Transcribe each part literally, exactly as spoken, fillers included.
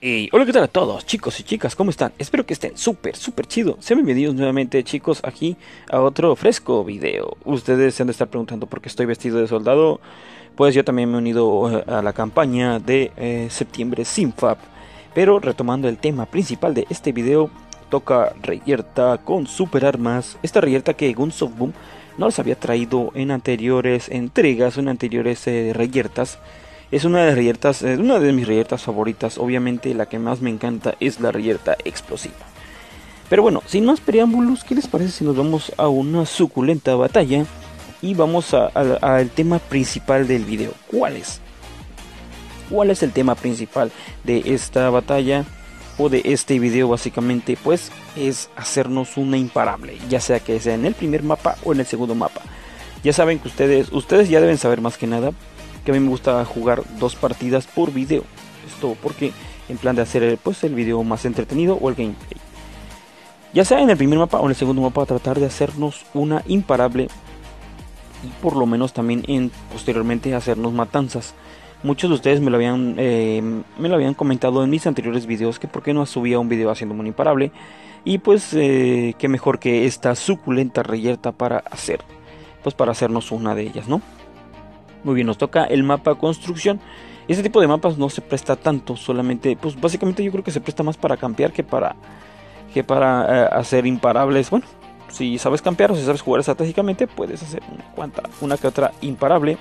Hey, hola, ¿qué tal a todos, chicos y chicas? ¿Cómo están? Espero que estén súper, súper chido. Sean bienvenidos nuevamente, chicos, aquí a otro fresco video. Ustedes se han de estar preguntando por qué estoy vestido de soldado. Pues yo también me he unido a la campaña de eh, septiembre Sinfab. Pero retomando el tema principal de este video, toca reyerta con super armas. Esta reyerta que Guns of Boom no les había traído en anteriores entregas o en anteriores eh, reyertas. Es una de las reyertas, eh, una de mis reyertas favoritas. Obviamente la que más me encanta es la reyerta explosiva. Pero bueno, sin más preámbulos, ¿qué les parece si nos vamos a una suculenta batalla? Y vamos al tema principal del video. ¿Cuál es? ¿Cuál es el tema principal de esta batalla? O de este video básicamente, pues es hacernos una imparable. Ya sea que sea en el primer mapa o en el segundo mapa. Ya saben que ustedes, ustedes ya deben saber más que nada que a mí me gusta jugar dos partidas por video. Esto porque en plan de hacer el, pues el video más entretenido o el gameplay. Ya sea en el primer mapa o en el segundo mapa, tratar de hacernos una imparable. Y por lo menos también en posteriormente hacernos matanzas. Muchos de ustedes me lo habían eh, me lo habían comentado en mis anteriores videos que por qué no subía un video haciendo un imparable. Y pues eh, qué mejor que esta suculenta reyerta para hacer, pues para hacernos una de ellas, ¿no? Muy bien, nos toca el mapa construcción. Este tipo de mapas no se presta tanto, solamente, pues básicamente yo creo que se presta más para campear que para que para eh, hacer imparables. Bueno, si sabes campear o si sabes jugar estratégicamente, puedes hacer una cuanta, una que otra imparable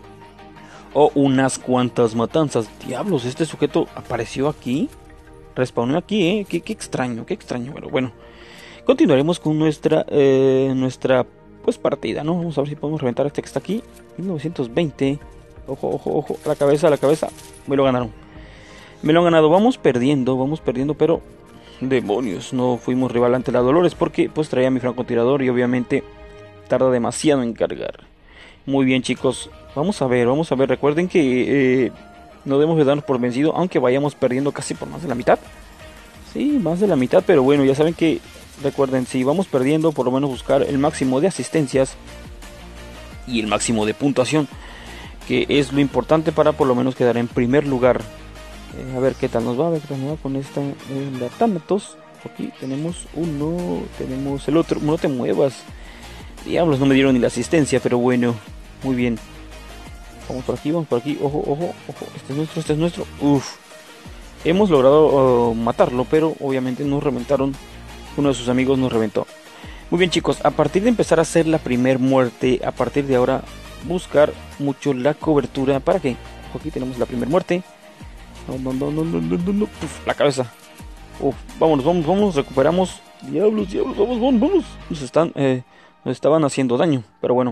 o unas cuantas matanzas. Diablos, este sujeto apareció aquí, respawnó aquí, eh. Qué, qué extraño, qué extraño. Pero bueno, continuaremos con nuestra eh, nuestra pues partida, ¿no? Vamos a ver si podemos reventar este que está aquí. mil novecientos veinte. Ojo, ojo, ojo. A la cabeza, a la cabeza. Me lo ganaron. Me lo han ganado. Vamos perdiendo, vamos perdiendo, pero demonios, no fuimos rival ante la Dolores porque pues traía mi francotirador y obviamente tarda demasiado en cargar. Muy bien, chicos. Vamos a ver, vamos a ver. Recuerden que eh, no debemos de darnos por vencido, aunque vayamos perdiendo casi por más de la mitad. Sí, más de la mitad, pero bueno, ya saben que recuerden, si vamos perdiendo, por lo menos buscar el máximo de asistencias y el máximo de puntuación, que es lo importante para por lo menos quedar en primer lugar. Eh, a ver qué tal nos va, a ver qué tal nos va con esta eh, la Thanatos. Aquí tenemos uno, tenemos el otro. No te muevas. Diablos, no me dieron ni la asistencia, pero bueno, muy bien. Vamos por aquí, vamos por aquí. Ojo, ojo, ojo. Este es nuestro, este es nuestro. Uf. Hemos logrado uh, matarlo, pero obviamente nos reventaron. Uno de sus amigos nos reventó. Muy bien, chicos, a partir de empezar a hacer la primer muerte, a partir de ahora buscar mucho la cobertura. ¿Para qué? Aquí tenemos la primer muerte. No, no, no, no, no, no, no, no. Uf, la cabeza. Uf, vámonos, vamos, vamos, recuperamos. Diablos, diablos, vamos, vamos, vamos. Nos están, eh, nos estaban haciendo daño, pero bueno.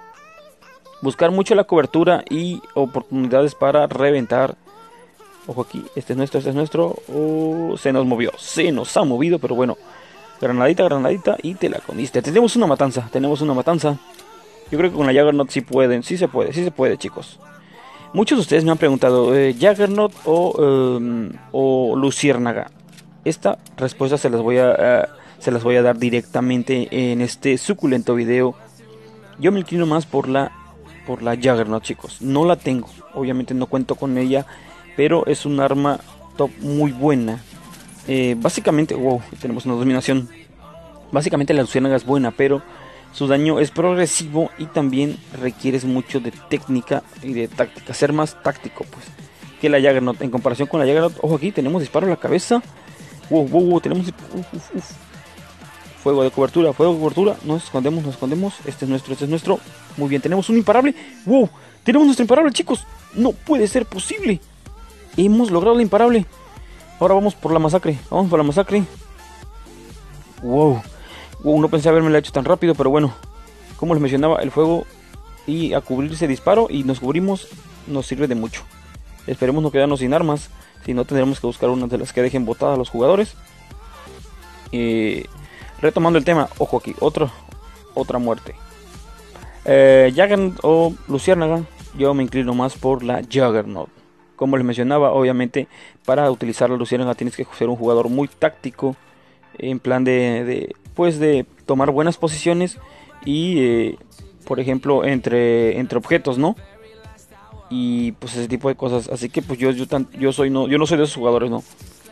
Buscar mucho la cobertura y oportunidades para reventar. Ojo aquí, este es nuestro, este es nuestro. Oh, se nos movió, se nos ha movido, pero bueno. Granadita, granadita y te la comiste. Tenemos una matanza, tenemos una matanza. Yo creo que con la Juggernaut sí pueden, sí se puede, sí se puede, chicos. Muchos de ustedes me han preguntado, eh, Juggernaut o, um, o Luciérnaga. Esta respuesta se las voy a, uh, se las voy a dar directamente en este suculento video. Yo me inclino más por la, por la Juggernaut, chicos. No la tengo, obviamente no cuento con ella, pero es un arma top muy buena. Eh, básicamente, wow, tenemos una dominación. Básicamente la Luciérnaga es buena, pero su daño es progresivo y también requieres mucho de técnica y de táctica, ser más táctico pues que la Juggernaut. En comparación con la Juggernaut, ojo aquí, tenemos disparo a la cabeza. Wow, wow, wow, tenemos uf, uf, uf. Fuego de cobertura, fuego de cobertura. Nos escondemos, nos escondemos. Este es nuestro, este es nuestro. Muy bien, tenemos un imparable. Wow, tenemos nuestro imparable, chicos. No puede ser posible. Hemos logrado la imparable. Ahora vamos por la masacre, vamos por la masacre. Wow, wow, no pensé haberme la hecho tan rápido, pero bueno. Como les mencionaba, el fuego y a cubrirse disparo y nos cubrimos nos sirve de mucho. Esperemos no quedarnos sin armas, si no tendremos que buscar una de las que dejen botadas a los jugadores. Eh, retomando el tema, ojo aquí, otro, otra muerte. Eh, Juggernaut o Luciérnaga, yo me inclino más por la Juggernaut. Como les mencionaba, obviamente para utilizar la Luciérnaga tienes que ser un jugador muy táctico, en plan de, de pues de tomar buenas posiciones y eh, por ejemplo entre entre objetos, ¿no? Y pues ese tipo de cosas. Así que pues yo yo, tan, yo soy no yo no soy de esos jugadores, ¿no?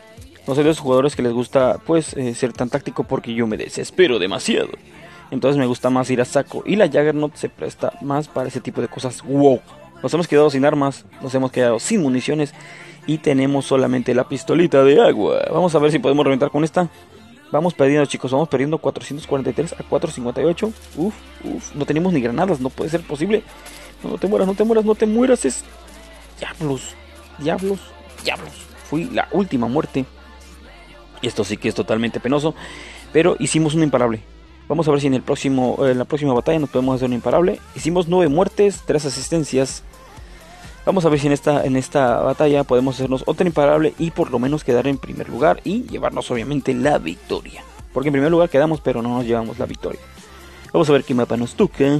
No soy de esos jugadores que les gusta pues eh, ser tan táctico porque yo me desespero demasiado. Entonces me gusta más ir a saco. Y la Juggernaut se presta más para ese tipo de cosas. ¡Wow! Nos hemos quedado sin armas. Nos hemos quedado sin municiones. Y tenemos solamente la pistolita de agua. Vamos a ver si podemos reventar con esta. Vamos perdiendo, chicos. Vamos perdiendo cuatrocientos cuarenta y tres a cuatrocientos cincuenta y ocho. Uf, uf. No tenemos ni granadas. No puede ser posible. No, no te mueras, no te mueras, no te mueras. Es... Diablos. Diablos. Diablos. Fui la última muerte. Y esto sí que es totalmente penoso. Pero hicimos un imparable. Vamos a ver si en el próximo, en la próxima batalla nos podemos hacer un imparable. Hicimos nueve muertes, tres asistencias. Vamos a ver si en esta, en esta batalla podemos hacernos otro imparable y por lo menos quedar en primer lugar y llevarnos obviamente la victoria. Porque en primer lugar quedamos, pero no nos llevamos la victoria. Vamos a ver qué mapa nos toca.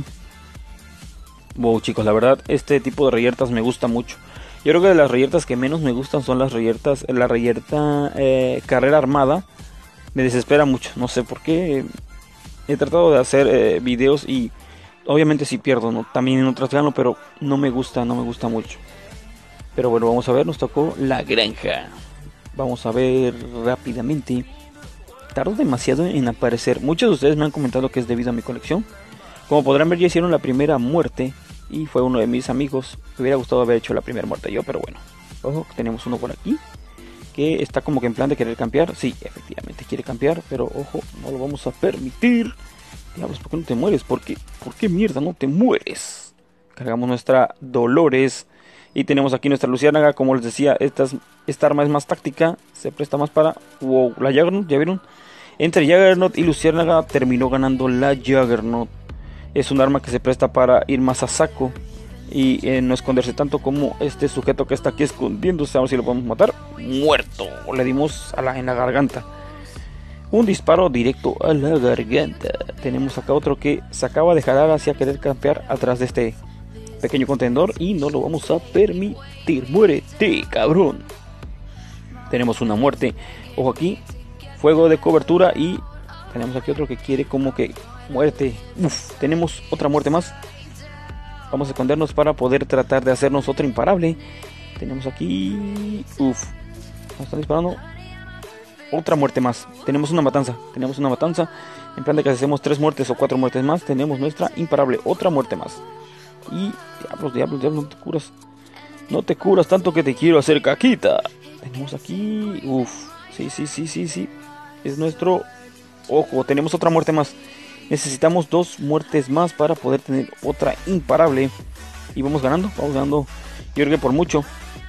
Wow, chicos, la verdad este tipo de reyertas me gusta mucho. Yo creo que de las reyertas que menos me gustan son las reyertas, la reyerta eh, carrera armada. Me desespera mucho, no sé por qué. He tratado de hacer eh, videos y obviamente si sí pierdo, ¿no? También en otras gano, pero no me gusta, no me gusta mucho. Pero bueno, vamos a ver, nos tocó la granja. Vamos a ver rápidamente. Tardó demasiado en aparecer. Muchos de ustedes me han comentado que es debido a mi colección. Como podrán ver, ya hicieron la primera muerte y fue uno de mis amigos. Me hubiera gustado haber hecho la primera muerte yo, pero bueno. Ojo, tenemos uno por aquí que está como que en plan de querer campear. Sí, efectivamente quiere campear, pero ojo, no lo vamos a permitir. Diablos, ¿por qué no te mueres? ¿Por qué? ¿Por qué mierda no te mueres? Cargamos nuestra Dolores y tenemos aquí nuestra Luciérnaga. Como les decía, esta, es, esta arma es más táctica, se presta más para... Wow, la Juggernaut, ¿ya vieron? Entre Juggernaut y Luciérnaga terminó ganando la Juggernaut. Es un arma que se presta para ir más a saco y eh, no esconderse tanto como este sujeto que está aquí escondiéndose. A ver si lo podemos matar. Muerto. Le dimos a la, en la garganta. Un disparo directo a la garganta. Tenemos acá otro que se acaba de jalar hacia querer campear atrás de este pequeño contenedor y no lo vamos a permitir. Muérete, cabrón. Tenemos una muerte. Ojo aquí. Fuego de cobertura y tenemos aquí otro que quiere como que muerte. Uf, tenemos otra muerte más. Vamos a escondernos para poder tratar de hacernos otra imparable. Tenemos aquí... Uf. Nos están disparando. Otra muerte más. Tenemos una matanza. Tenemos una matanza. En plan de que hacemos tres muertes o cuatro muertes más, tenemos nuestra imparable. Otra muerte más. Y... Diablos, diablos, diablos. No te curas. No te curas tanto que te quiero hacer caquita. Tenemos aquí... Uf. Sí, sí, sí, sí, sí. Es nuestro... Ojo, tenemos otra muerte más. Necesitamos dos muertes más para poder tener otra imparable. Y vamos ganando, vamos ganando. Yo creo que por mucho.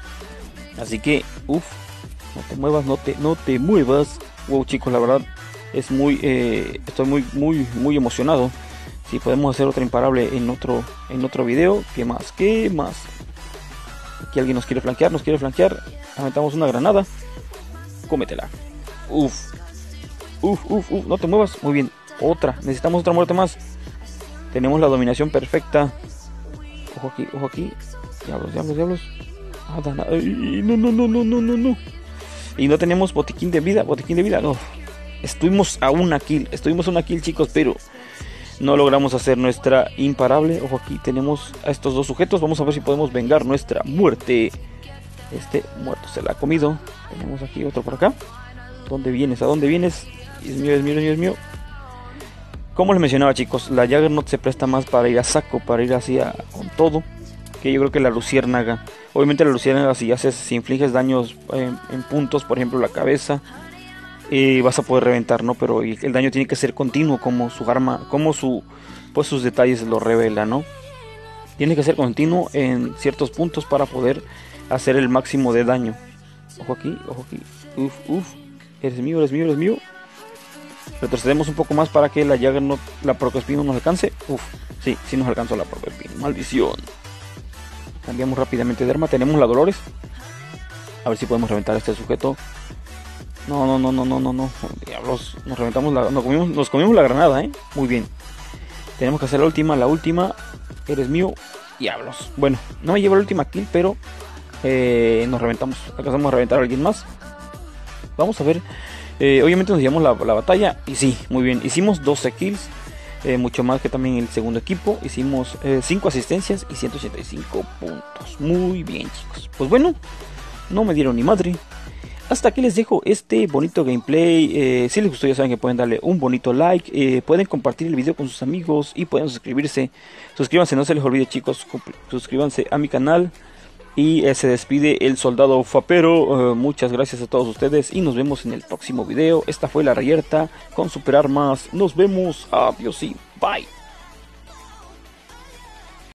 Así que, uff, no te muevas, no te, no te muevas. Wow, chicos, la verdad es muy, eh, estoy muy, muy, muy emocionado. Si podemos hacer otra imparable en otro, en otro video. ¿Qué más? ¿Qué más? Aquí alguien nos quiere flanquear, nos quiere flanquear. Aventamos una granada. Cómetela. Uff, uff, uff, uff, no te muevas. Muy bien. Otra, necesitamos otra muerte más. Tenemos la dominación perfecta. Ojo aquí, ojo aquí. Diablos, diablos, diablos. Nada, nada. Ay, no, no, no, no, no, no, no. Y no tenemos botiquín de vida, botiquín de vida, no. Estuvimos a una kill, estuvimos a una kill, chicos, pero no logramos hacer nuestra imparable. Ojo aquí, tenemos a estos dos sujetos. Vamos a ver si podemos vengar nuestra muerte. Este muerto se la ha comido. Tenemos aquí otro por acá. ¿Dónde vienes? ¿A dónde vienes? Es mío, es mío, es mío, es mío. Como les mencionaba, chicos, la Juggernaut se presta más para ir a saco, para ir hacia con todo, que yo creo que la Luciérnaga. Obviamente la Luciérnaga, si haces, si infliges daños eh, en puntos, por ejemplo la cabeza, eh, vas a poder reventar, ¿no? Pero el, el daño tiene que ser continuo, como su arma, como su, pues sus detalles lo revela, ¿no? Tiene que ser continuo en ciertos puntos para poder hacer el máximo de daño. Ojo aquí, ojo aquí. Uf, uf. Eres mío, eres mío, eres mío. Retrocedemos un poco más para que la Juggernaut, la Procospino nos alcance. Uf, sí, sí nos alcanzó la Procospino. Maldición. Cambiamos rápidamente de arma. Tenemos la Dolores. A ver si podemos reventar a este sujeto. No, no, no, no, no, no, no. Diablos, nos reventamos la... Nos comimos, nos comimos la granada, ¿eh? Muy bien. Tenemos que hacer la última, la última. Eres mío. Diablos. Bueno, no me llevo la última kill, pero eh, nos reventamos. Alcanzamos a reventar a alguien más. Vamos a ver. Eh, obviamente nos llevamos la, la batalla. Y sí, muy bien. Hicimos doce kills. Eh, mucho más que también el segundo equipo. Hicimos eh, cinco asistencias y ciento ochenta y cinco puntos. Muy bien, chicos. Pues bueno, no me dieron ni madre. hasta aquí les dejo este bonito gameplay. Eh, si les gustó, ya saben que pueden darle un bonito like, eh, pueden compartir el video con sus amigos y pueden suscribirse. Suscríbanse, no se les olvide, chicos, suscríbanse a mi canal. Y eh, se despide el soldado Fapero. Uh, muchas gracias a todos ustedes y nos vemos en el próximo video. Esta fue la Reyerta con Super Armas. Nos vemos. Adiós y bye.